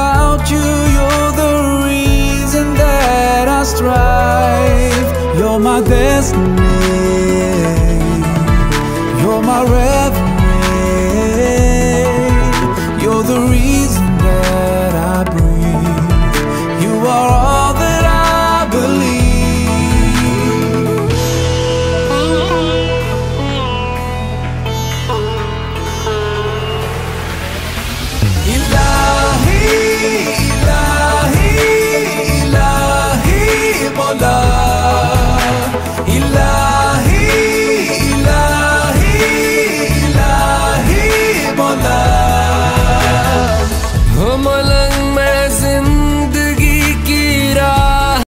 without you, you're the reason that I strive. You're my destiny, you're my reverie, you're the reason that I breathe. You are all that I believe. Ilahi, Ilahi, Ilahi, Mola,